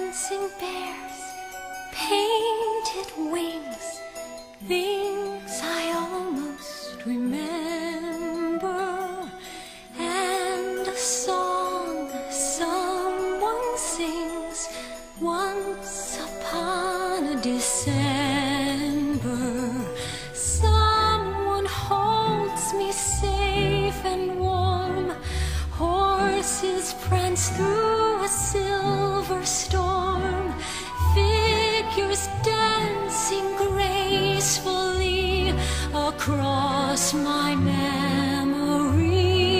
dancing bears, painted wings, things I almost remember, and a song someone sings once upon a December. Someone holds me safe and warm, horses prance through a silver storm, figures dancing gracefully across my memory.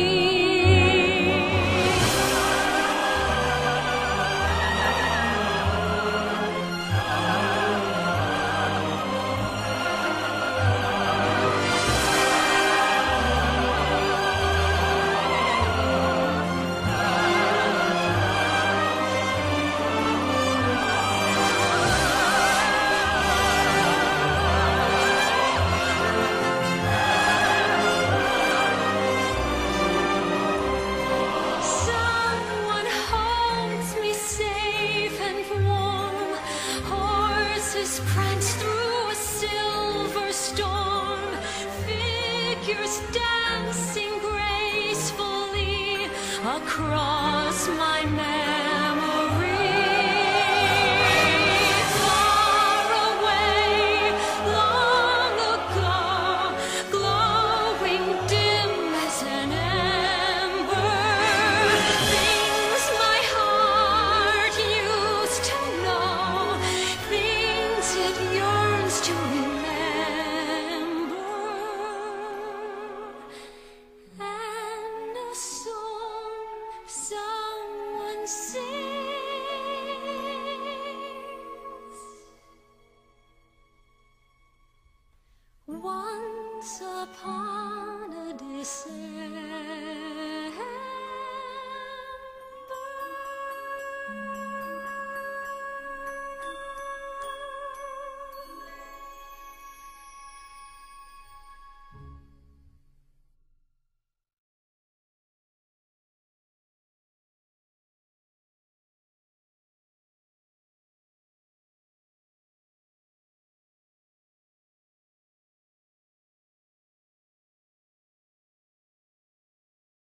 Prance through a silver storm, figures dancing gracefully across my memory.